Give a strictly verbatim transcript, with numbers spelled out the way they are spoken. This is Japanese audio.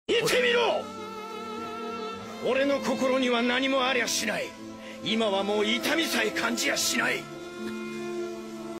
見てみろ。俺の心には何もありゃしない。今はもう痛みさえ感じやしない。